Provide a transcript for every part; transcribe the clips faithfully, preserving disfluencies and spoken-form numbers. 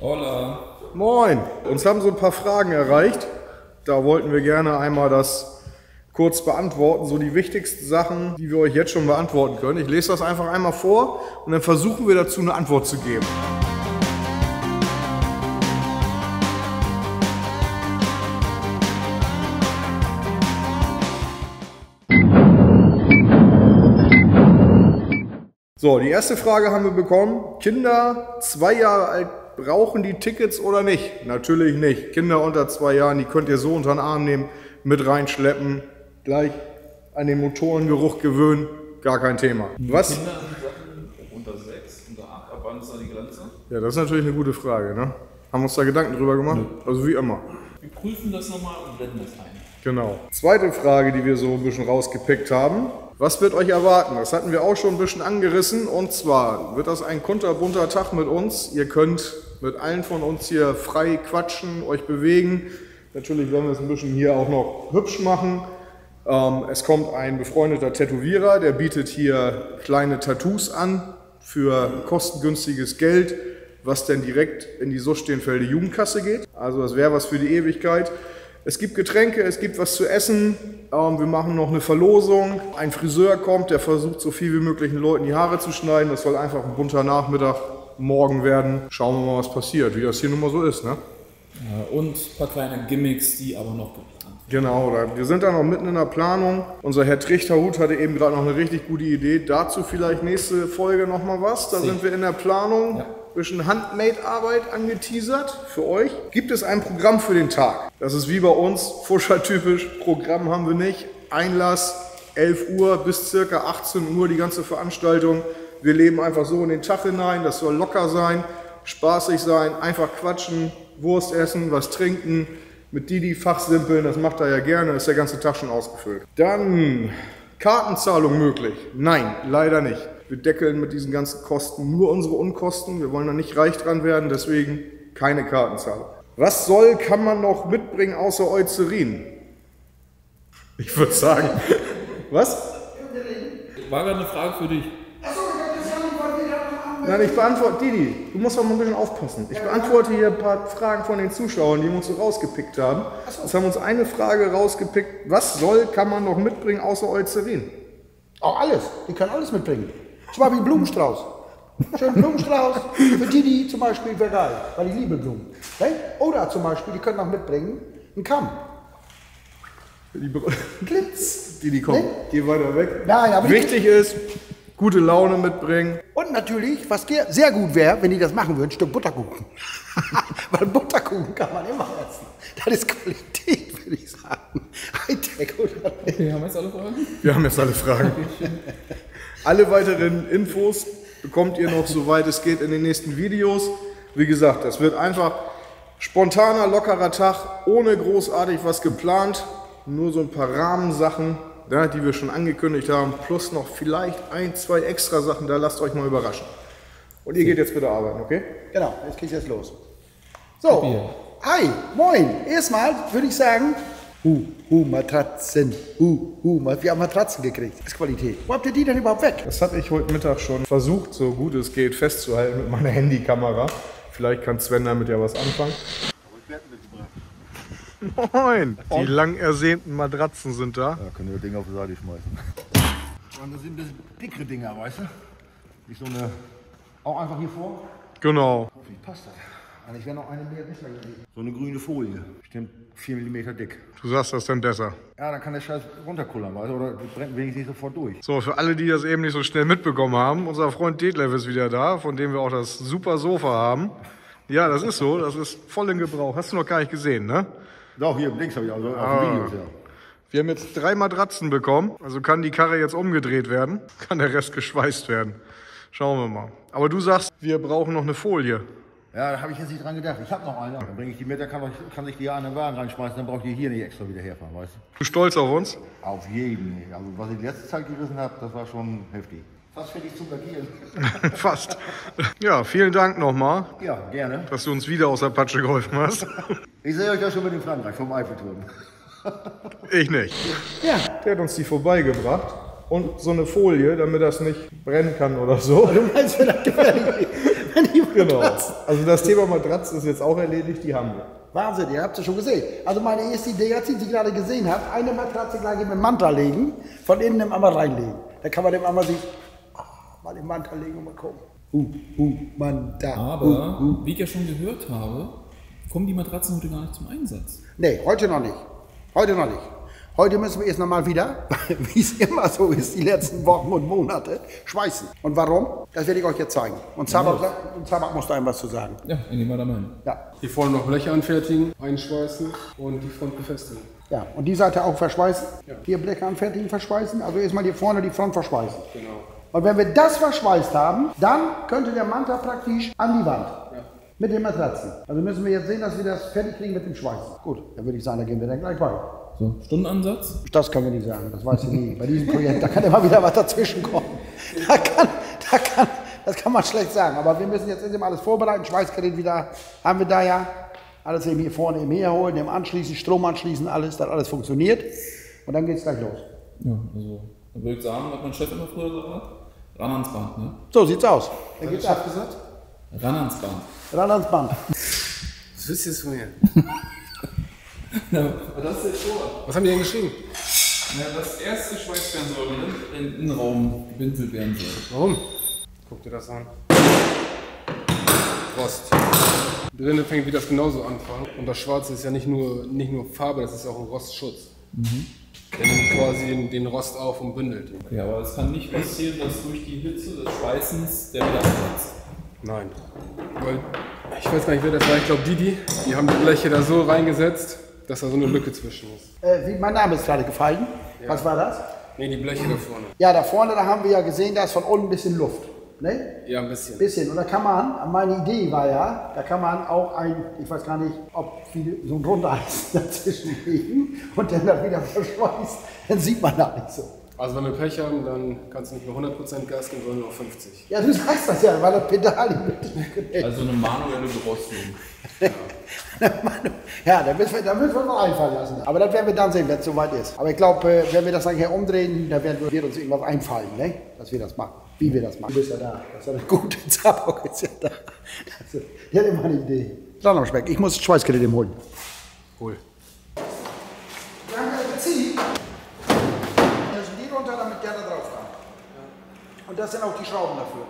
Hola. Moin. Uns haben so ein paar Fragen erreicht. Da wollten wir gerne einmal das kurz beantworten. So die wichtigsten Sachen, die wir euch jetzt schon beantworten können. Ich lese das einfach einmal vor und dann versuchen wir dazu eine Antwort zu geben. So, die erste Frage haben wir bekommen. Kinder zwei Jahre alt, brauchen die Tickets oder nicht? Natürlich nicht. Kinder unter zwei Jahren, die könnt ihr so unter den Arm nehmen, mit reinschleppen, gleich an den Motorengeruch gewöhnen, gar kein Thema. Was? Kinder unter sechs, unter acht, ab wann ist da die Grenze? Ja, das ist natürlich eine gute Frage, ne? Haben wir uns da Gedanken drüber gemacht? Ja. Also wie immer. Wir prüfen das nochmal und blenden das ein. Genau. Zweite Frage, die wir so ein bisschen rausgepickt haben. Was wird euch erwarten? Das hatten wir auch schon ein bisschen angerissen. Und zwar wird das ein kunterbunter Tag mit uns. Ihr könnt mit allen von uns hier frei quatschen, euch bewegen. Natürlich werden wir es ein bisschen hier auch noch hübsch machen. Ähm, es kommt ein befreundeter Tätowierer, der bietet hier kleine Tattoos an für kostengünstiges Geld, was dann direkt in die Suchstehenfelde Jugendkasse geht. Also das wäre was für die Ewigkeit. Es gibt Getränke, es gibt was zu essen, ähm, wir machen noch eine Verlosung. Ein Friseur kommt, der versucht so viel wie möglich den Leuten die Haare zu schneiden. Das soll einfach ein bunter Nachmittag morgen werden. Schauen wir mal, was passiert, wie das hier nun mal so ist, ne? Ja, und ein paar kleine Gimmicks, die aber noch geplant sind. Genau, wir sind da noch mitten in der Planung. Unser Herr Trichterhut hatte eben gerade noch eine richtig gute Idee. Dazu vielleicht nächste Folge noch mal was. Da sind wir in der Planung. Ja. Bisschen Handmade-Arbeit angeteasert für euch. Gibt es ein Programm für den Tag? Das ist wie bei uns, Fuscher-typisch. Programm haben wir nicht. Einlass elf Uhr bis circa achtzehn Uhr die ganze Veranstaltung. Wir leben einfach so in den Tag hinein. Das soll locker sein, spaßig sein, einfach quatschen, Wurst essen, was trinken. Mit Didi fachsimpeln, das macht er ja gerne, ist der ganze Tag schon ausgefüllt. Dann Kartenzahlung möglich? Nein, leider nicht. Wir deckeln mit diesen ganzen Kosten nur unsere Unkosten. Wir wollen da nicht reich dran werden, deswegen keine Kartenzahlung. Was soll, kann man noch mitbringen außer Eucerin? Ich würde sagen, was? War gerade eine Frage für dich. Nein, ich beantworte, Didi, du musst doch mal ein bisschen aufpassen. Ich beantworte hier ein paar Fragen von den Zuschauern, die wir uns so rausgepickt haben. Jetzt haben wir uns eine Frage rausgepickt. Was soll, kann man noch mitbringen außer Eucerin? Auch alles. Die können alles mitbringen. Zum Beispiel einen Blumenstrauß. Schönen Blumenstrauß. Für Didi zum Beispiel wäre geil, weil ich liebe Blumen. Oder zum Beispiel, die können noch mitbringen einen Kamm. Die Glitz. Didi, komm, nee? Geh weiter weg. Nein, aber wichtig ist, gute Laune mitbringen. Und natürlich, was sehr gut wäre, wenn die das machen würden, ein Stück Butterkuchen. Weil Butterkuchen kann man immer essen. Das ist Qualität, würde ich sagen. Hightech oder nicht? Okay, haben wir jetzt alle Fragen? Wir haben jetzt alle Fragen. Alle weiteren Infos bekommt ihr noch, soweit es geht, in den nächsten Videos. Wie gesagt, das wird einfach spontaner, lockerer Tag, ohne großartig was geplant. Nur so ein paar Rahmensachen, ja, die wir schon angekündigt haben, plus noch vielleicht ein, zwei extra Sachen, da lasst euch mal überraschen. Und ihr geht jetzt bitte arbeiten, okay? Genau, jetzt geht's jetzt los. So, hi, moin. Erstmal würde ich sagen, hu, hu, Matratzen, hu, hu, wir haben Matratzen gekriegt. Das ist Qualität. Wo habt ihr die denn überhaupt weg? Das hatte ich heute Mittag schon versucht, so gut es geht, festzuhalten mit meiner Handykamera. Vielleicht kann Sven damit ja was anfangen. Moin! Die lang ersehnten Matratzen sind da. Ja, können wir das Ding auf die Seite schmeißen. Und das sind das dickere Dinger, weißt du? Nicht so eine. Auch einfach hier vor? Genau. Wie passt das? Eigentlich wäre noch eine mehr besser gewesen. So eine grüne Folie. Bestimmt vier Millimeter dick. Du sagst das dann besser. Ja, dann kann der Scheiß runterkullern, weißt du? Oder das brennt wenigstens nicht sofort durch. So, für alle, die das eben nicht so schnell mitbekommen haben, unser Freund Detlef ist wieder da, von dem wir auch das super Sofa haben. Ja, das ist so, das ist voll in Gebrauch. Hast du noch gar nicht gesehen, ne? Doch, hier links habe ich also ah. auf den Videos, ja. Wir haben jetzt drei Matratzen bekommen, also kann die Karre jetzt umgedreht werden, kann der Rest geschweißt werden. Schauen wir mal. Aber du sagst, wir brauchen noch eine Folie. Ja, da habe ich jetzt nicht dran gedacht. Ich habe noch eine. Dann bringe ich die mit, dann kann ich, kann ich die an den Wagen reinschmeißen, dann brauche ich die hier nicht extra wieder herfahren, weißt du? Bist du stolz auf uns? Auf jeden. Also was ich die letzte Zeit gerissen habe, das war schon heftig. Fast für dich zu lackieren. Fast. Ja, vielen Dank nochmal. Ja, gerne. Dass du uns wieder aus der Patsche geholfen hast. Ich sehe euch ja schon mit dem Frankreich vom Eiffelturm. Ich nicht. Ja. Der hat uns die vorbeigebracht. Und so eine Folie, damit das nicht brennen kann oder so. Du meinst, wenn das gefährlich ist? Die Genau. Matratzen. Also das Thema Matratzen ist jetzt auch erledigt, die haben wir. Wahnsinn, ihr habt es schon gesehen. Also meine erste Idee, als ich sie gerade gesehen habe, eine Matratze gleich in den Manta legen, von innen im Ammer reinlegen. Da kann man dem Ammer sich oh, mal im Manta legen und mal gucken. Uh, uh, Manta. Aber, uh, uh. wie ich ja schon gehört habe, kommen die Matratzen heute gar nicht zum Einsatz. Nee, heute noch nicht. Heute noch nicht. Heute müssen wir erst noch mal wieder, wie es immer so ist, die letzten Wochen und Monate, schweißen. Und warum? Das werde ich euch jetzt zeigen. Und Zabak, und Zabak muss da einem was zu sagen. Ja, in dem wir da meinen. Ja. Hier vorne noch Bleche anfertigen, einschweißen und die Front befestigen. Ja, und die Seite auch verschweißen. Ja. Hier Bleche anfertigen, verschweißen. Also erstmal hier vorne die Front verschweißen. Genau. Und wenn wir das verschweißt haben, dann könnte der Manta praktisch an die Wand. Ja. Mit den Matratzen. Also müssen wir jetzt sehen, dass wir das fertig kriegen mit dem Schweißen. Gut, dann würde ich sagen, da gehen wir dann gleich weiter. So, Stundenansatz? Das können wir nicht sagen, das weiß ich nie. Bei diesem Projekt, da kann immer wieder was dazwischen kommen. Da kann, da kann, das kann man schlecht sagen. Aber wir müssen jetzt erstmal alles vorbereiten. Schweißgerät wieder haben wir da ja. Alles eben hier vorne eben herholen, dem anschließen, Strom anschließen, alles, dass alles funktioniert. Und dann geht es gleich los. Ja, also, dann würde ich sagen, was mein Chef immer früher gesagt hat, ran ans Band, ne? So sieht's aus. Dann geht's ab gesagt? Ran ans Band. Ran ans Band. Was wisst ihr jetzt von mir? Ja, das ist jetzt so. Was haben die denn geschrieben? Ja, das erste Schweiß werden soll, wenn in den Innenraum gebinselt werden soll. Warum? Guck dir das an. Rost. Drinnen fängt wieder das genauso an. Und das Schwarze ist ja nicht nur, nicht nur Farbe, das ist auch ein Rostschutz. Mhm. Der nimmt quasi den, den Rost auf und bündelt ihn. Okay, aber es kann nicht passieren, dass durch die Hitze des Schweißens der wieder abplatzt. Nein. Weil, ich weiß gar nicht, wer das war. Ich glaube, Didi. Die haben die Bleche da so reingesetzt, dass da so eine Lücke zwischen ist. Äh, wie, mein Name ist gerade gefallen. Ja. Was war das? Ne, die Bleche da vorne. Ja, da vorne, da haben wir ja gesehen, da ist von unten ein bisschen Luft. Ne? Ja, ein bisschen. Bisschen. Und da kann man, meine Idee war ja, da kann man auch ein, ich weiß gar nicht, ob viele so ein Rundeis dazwischen legen und dann das wieder verschweißt, dann sieht man das nicht so. Also wenn wir Pech haben, dann kannst du nicht mehr hundert Prozent Gas geben, sondern nur auf fünfzig. Ja, du sagst das ja, weil das Pedal nicht. Also eine manuelle Gerostung. Ja. Ja, da müssen wir, da müssen wir noch einfallen lassen. Aber das werden wir dann sehen, wenn es soweit ist. Aber ich glaube, wenn wir das nachher umdrehen, da werden wir uns irgendwas einfallen, ne? Dass wir das machen. Wie wir das machen. Du bist ja da. Das ist ja eine gute Zabok ist ja da. Das ist, der hat immer eine Idee. Sonderspeck, ich muss Schweißgeräte holen. Hol. Wir haben ja Beziehung. Da sind die runter, damit der da drauf kann. Ja. Und das sind auch die Schrauben dafür.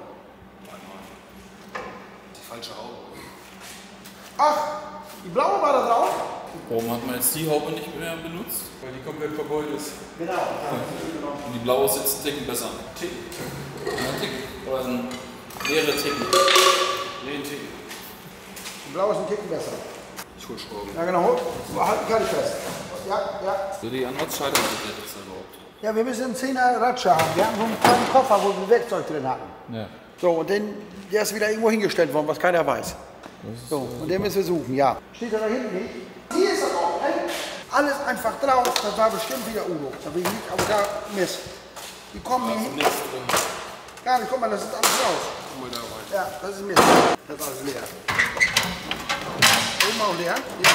Die falsche Haube. Ach, die blaue war da drauf? Warum hat man jetzt die Haube nicht mehr benutzt? Weil die komplett verbeult ist. Genau. Und die blaue ist jetzt einen Ticken besser. Ticken. Ja, ein Ticken. Oder ein mehrere Ticken. Nee, ein Ticken. Die blaue ist ein Ticken besser. Ich hol Schrauben. Ja genau, halten kann ich fest. Ja, ja. So, die an was scheitert das jetzt überhaupt? Ja, wir müssen einen zehner Ratscher haben. Wir haben so einen kleinen Koffer, wo wir Werkzeug drin hatten. Ja. So, und den, der ist wieder irgendwo hingestellt worden, was keiner weiß. So, und den müssen wir suchen, ja. Steht er da hinten nicht? Hier ist er auch, ne? Alles einfach drauf, das war bestimmt wieder Udo. Da will ich nicht, aber da, Mist. Die kommen hier hin. Gar nicht, guck mal, das ist alles raus. Guck mal da rein. Ja, das ist Mist. Das ist alles leer. Oben auch leer? Ja.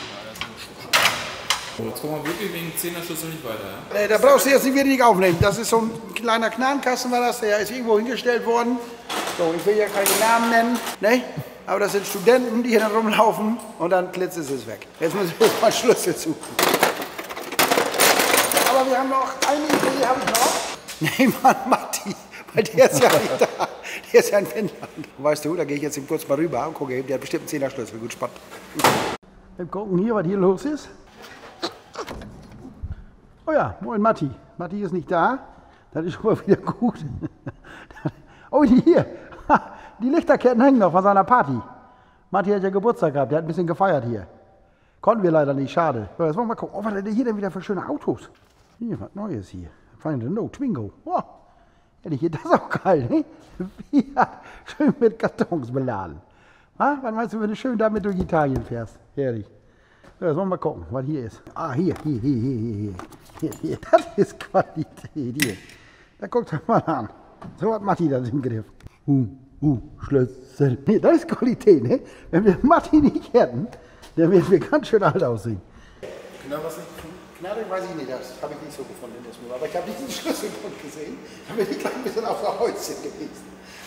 So, jetzt kommen wir wirklich wegen Zehner-Schlüssel nicht weiter, ja? Nee, da brauchst du jetzt nicht wieder nicht aufnehmen. Das ist so ein kleiner Knarrenkasten war das, der ist irgendwo hingestellt worden. So, ich will ja keine Namen nennen, ne? Aber das sind Studenten, die hier dann rumlaufen und dann klitzt es weg. Jetzt müssen wir mal Schlüssel suchen. Aber wir haben noch eine Idee, habe ich noch. Nee, Mann, Matti, weil der ist ja nicht da. Der ist ja in Finnland. Weißt du, da gehe ich jetzt eben kurz mal rüber und gucke, der hat bestimmt einen zehner Schlüssel. Gut, spannend. Wir gucken hier, was hier los ist. Oh ja, moin Matti. Matti ist nicht da. Das ist schon mal wieder gut. Oh, die hier. Die Lichterketten hängen noch von seiner Party. Matti hat ja Geburtstag gehabt, der hat ein bisschen gefeiert hier. Konnten wir leider nicht, schade. So, jetzt wollen wir mal gucken. Oh, was hat der hier denn wieder für schöne Autos? Hier, was Neues hier. Find a no, Twingo. Oh, ehrlich, das ist auch geil, ne? Ja, schön mit Kartons beladen. Ah, was meinst du, wenn du schön damit durch Italien fährst? Herrlich. So, jetzt wollen wir mal gucken, was hier ist. Ah, hier, hier, hier, hier, hier, hier, hier. Das ist Qualität, hier. Da guckt doch mal an. So hat Matti das im Griff. Uh, uh, Schlüssel. Nee, das ist Qualität, ne? Wenn wir Matti nicht hätten, dann würden wir ganz schön alt aussehen. Genau, was nicht gefunden? Knarre weiß ich nicht, das habe ich nicht so gefunden. Das nur. Aber ich habe diesen Schlüsselbund gesehen. Da bin ich gleich ein bisschen auf der Häuschen gewesen.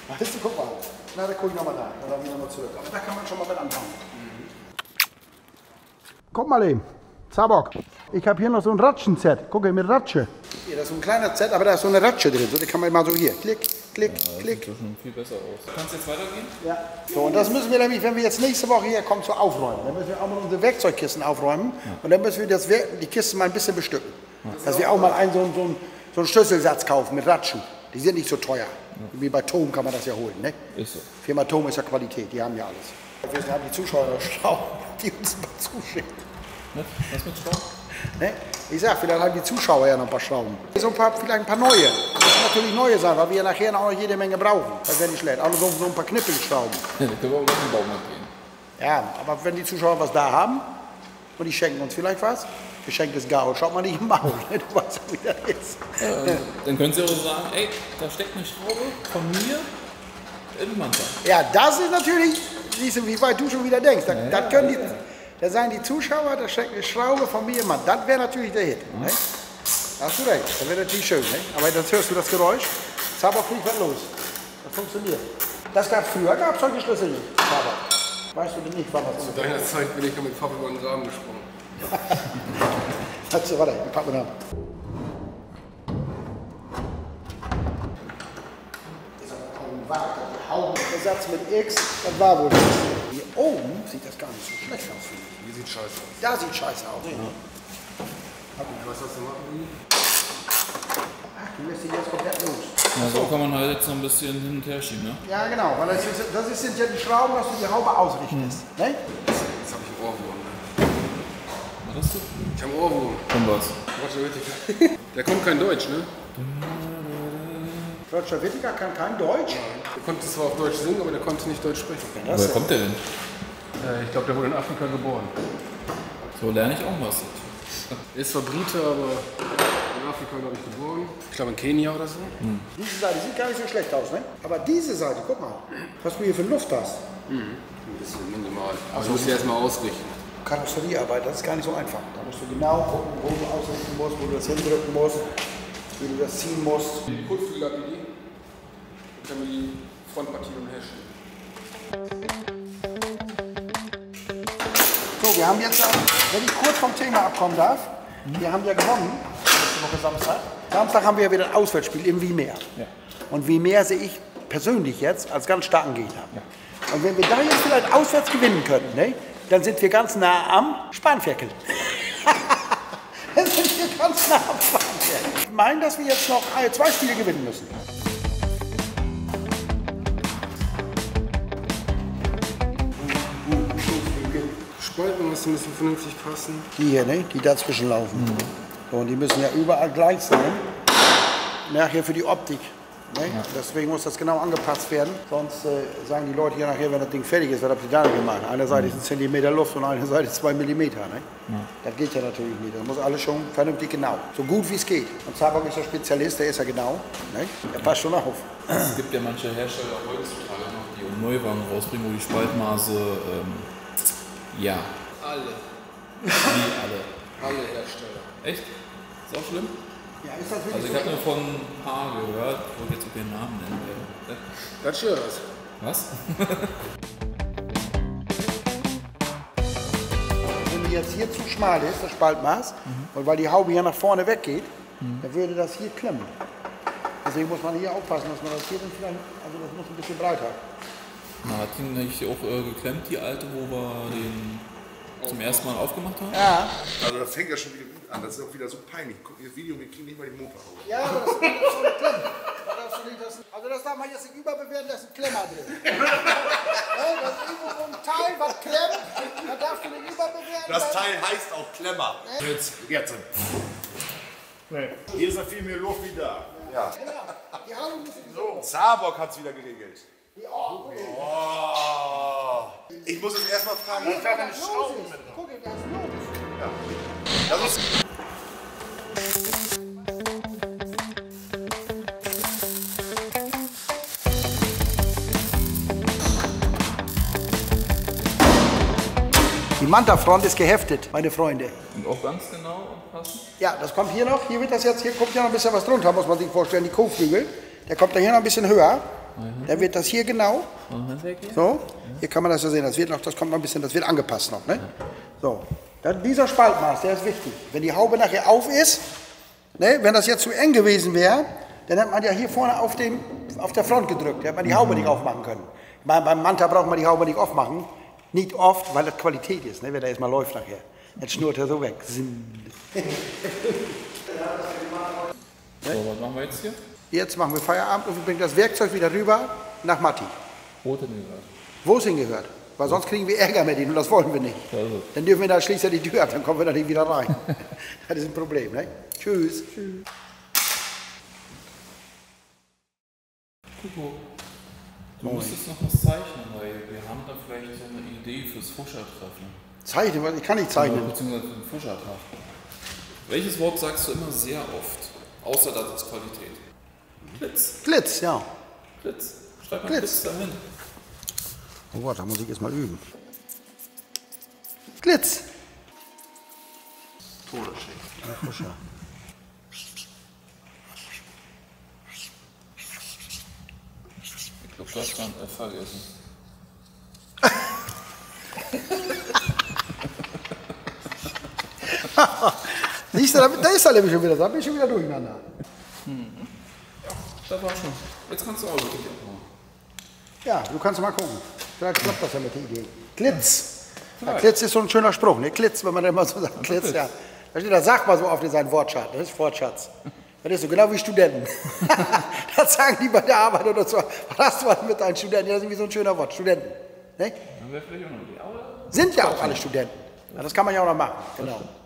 Weißt du, guck mal. Na, da guck ich nochmal da. Dann wieder mal zurück. Aber da kann man schon mal mit anfangen. Mhm. Guck mal eben. Zabok. Ich habe hier noch so ein Ratschen-Set. Guck mal, mit Ratsche. Hier, das ist so ein kleiner Set, aber da ist so eine Ratsche drin. So, die kann man mal so hier. Klick, klick, ja, klick. Das sieht schon viel besser aus. Kannst du jetzt weitergehen? Ja. So, und das müssen wir nämlich, wenn wir jetzt nächste Woche hier kommen, zu aufräumen. Dann müssen wir auch mal unsere Werkzeugkisten aufräumen. Ja. Und dann müssen wir das, die Kisten mal ein bisschen bestücken. Ja. Dass wir auch mal einen, so, so, einen, so einen Schlüsselsatz kaufen mit Ratschen. Die sind nicht so teuer. Ja. Wie bei Tom kann man das ja holen. Ne? Ist so. Firma Tom ist ja Qualität, die haben ja alles. Wir haben die Zuschauer Schrauben, die uns mal zuschicken. Ne? Was mit Schrauben? Ne? Ich sag, vielleicht haben die Zuschauer ja noch ein paar Schrauben. So ein paar, vielleicht ein paar neue. Das müssen natürlich neue sein, weil wir ja nachher auch noch jede Menge brauchen. Das wäre nicht schlecht. Auch so, so ein paar Knippelschrauben. Ja, da können wir auch noch im Baumarkt gehen. Ja, aber wenn die Zuschauer was da haben und die schenken uns vielleicht was, Geschenk ist Gaul. Schaut mal nicht im Maul, ne? Du weißt ja, wie das ist. Ja, dann können Sie auch sagen, ey, da steckt eine Schraube von mir in Manta. Ja, das ist natürlich, siehst du, wie weit du schon wieder denkst. Da, ja, das können die, ja. Da sagen die Zuschauer, da steckt eine Schraube von mir im Mann. Das wäre natürlich der Hit. Mhm. Ne? Da hast du recht, das wäre natürlich schön. Ne? Aber jetzt hörst du das Geräusch. Zabok fliegt was los. Das funktioniert. Das gab früher, gab es solche Schlüssel nicht. Zabok. Weißt du denn nicht, wann das Zu deiner Zeit bin ich noch mit Papa über den Rahmen gesprungen. Also, warte, ich pack mal an. Haubensatz mit X, das war wohl nichts. Hier oben sieht das gar nicht so schlecht aus. Hier sieht scheiße aus. Da sieht scheiße aus. Ja. Was hast du machen? Ach, du lässt dich jetzt komplett los. Ja, so kann man halt jetzt so ein bisschen hin und her schieben, ne? Ja, genau, weil das, ist, das sind ja die Schrauben, dass du die Haube ausrichtest. Hm. Ne? Jetzt habe ich einen Ohrwurm. Was hast du? Ich habe einen Ohrwurm. Von was? Roger Whittaker. Der kommt kein Deutsch, ne? Roger Whittaker kann kein Deutsch. Der konnte zwar auf Deutsch singen, aber der konnte nicht Deutsch sprechen. Woher kommt der denn? Äh, ich glaube, der wurde in Afrika geboren. So lerne ich auch was. Er ist zwar Brite, aber in Afrika, glaube ich, geboren. Ich glaube in Kenia oder so. Hm. Diese Seite sieht gar nicht so schlecht aus, ne? Aber diese Seite, guck mal, was du hier für Luft hast. Mhm. Ein bisschen minimal. Aber du musst ja erstmal ausrichten. Karosseriearbeit, das ist gar nicht so einfach. Da musst du genau gucken, wo du ausrichten musst, wo du das hindrücken musst, wie du das ziehen musst. Die Kotflügel abgegeben und dann die Frontpartie umherschieben. So, wir haben jetzt, wenn ich kurz vom Thema abkommen darf, wir haben ja gewonnen, letzte Woche Samstag. Samstag haben wir ja wieder ein Auswärtsspiel im Wiemeer. Ja. Und Wiemeer sehe ich persönlich jetzt als ganz starken Gegner. Ja. Und wenn wir da jetzt vielleicht auswärts gewinnen könnten, ne, dann sind wir ganz nah am Spanferkel. Dann sind wir ganz nah am Spanferkel. Ich meine, dass wir jetzt noch zwei Spiele gewinnen müssen. Spalten müssen ein bisschen vernünftig passen. Die hier, ne? Die dazwischen laufen. Mhm. So, und die müssen ja überall gleich sein. Nachher für die Optik. Ne? Ja. Deswegen muss das genau angepasst werden. Sonst äh, sagen die Leute hier nachher, wenn das Ding fertig ist, was habt ihr da gemacht? Eine Seite ist ein Zentimeter Luft und eine Seite ist zwei Millimeter. Ne? Ja. Das geht ja natürlich nicht. Das muss alles schon vernünftig genau. So gut wie es geht. Und Zabok ist der Spezialist, der ist ja genau. Ne? Der passt schon auf. Es gibt ja manche Hersteller heutzutage noch, die um Neuwagen rausbringen, wo die Spaltmaße, ähm, ja. Alle. Wie alle? Alle Hersteller. Echt? Ist auch schlimm? Ja, ist das also ich habe nur von ein paar gehört, wo ich jetzt auch den Namen nennen werde. Das stimmt. Was? Wenn die jetzt hier zu schmal ist, das Spaltmaß, mhm. und weil die Haube hier nach vorne weggeht, mhm. dann würde das hier klemmen. Deswegen muss man hier aufpassen, dass man das hier dann vielleicht, also das muss ein bisschen breiter. Na, hat die nicht auch äh, geklemmt, die alte, wo wir den zum ersten Mal aufgemacht haben? Ja. Also das fängt ja schon wieder gut an, das ist auch wieder so peinlich. Guck dir das Video, wir kriegen nicht mal die Motor raus. Ja, aber das ist so eine Klemme. Also das darf man jetzt nicht überbewerten, da ist ein Klemmer drin. Ja, das ist irgendwo so ein Teil, was klemmt, da darfst du nicht überbewerten. Das Teil heißt auch Klemmer. Nee. Jetzt, jetzt. Nee. Hier ist ja viel mehr Luft wie da. Ja. Genau. Die Haare müssen so. Zabok hat es wieder geregelt. Oh, okay. Oh. Ich muss jetzt erstmal fragen, was da eine Schraube mit drin. Guck, da ist los. Ja. Das ist die Manta-Front ist geheftet, meine Freunde. Und auch ganz genau passen? Ja, das kommt hier noch. Hier wird das jetzt, hier kommt ja noch ein bisschen was drunter, muss man sich vorstellen, die Kotflügel. Der kommt da hier noch ein bisschen höher. Dann wird das hier genau. So, hier kann man das ja sehen. Das wird noch, das kommt noch ein bisschen, das wird angepasst noch. Ne? So, dann dieser Spaltmaß, der ist wichtig. Wenn die Haube nachher auf ist, ne, wenn das jetzt zu eng gewesen wäre, dann hat man ja hier vorne auf, dem, auf der Front gedrückt. Da hat man die Haube nicht aufmachen können. Beim, beim Manta braucht man die Haube nicht aufmachen. Nicht oft, weil das Qualität ist, ne, wenn der jetzt mal läuft nachher. Jetzt schnurrt er so weg. So, was machen wir jetzt hier? Jetzt machen wir Feierabend und wir bringen das Werkzeug wieder rüber nach Matti. Wo hat denn gehört? Wo es hingehört. Weil sonst kriegen wir Ärger mit ihm und das wollen wir nicht. Also. Dann dürfen wir da schließlich die Tür ab, dann kommen wir da nicht wieder rein. Das ist ein Problem. Ne? Tschüss. Tschüss. Kuckuck. Du müsstest noch was zeichnen, weil wir haben da vielleicht so eine Idee fürs Fuschertreffen. Zeichnen? Ich kann nicht zeichnen. Beziehungsweise für den Fuschertag. Welches Wort sagst du immer sehr oft? Außer das ist Qualität. Glitz. Glitz, ja. Glitz. Schreib mal Glitz. Glitz dahin. Oh Gott, da muss ich jetzt mal üben. Glitz. Todesschicht. Fuscher. Ich glaube, du hast gerade ein F vergessen. Siehst du, da ist er nämlich schon wieder, da bin ich schon wieder durcheinander. Mhm. Ja, das war schon. Jetzt kannst du auch wirklich abmachen. Ja, du kannst mal gucken. Vielleicht klappt das ja mit der Idee. Glitz. Ja, Glitz ist so ein schöner Spruch, ne? Glitz, wenn man immer so sagt, Glitz, ja. Da steht, das sagt man so oft in seinem Wortschatz. Das ist Wortschatz. Das ist so genau wie Studenten. Das sagen die bei der Arbeit oder so. Was hast du was mit deinen Studenten? Ja, das ist irgendwie so ein schöner Wort. Studenten. Ne? Dann wäre vielleicht auch noch die Aula. Sind ja auch alle Studenten. Ja, das kann man ja auch noch machen. Genau.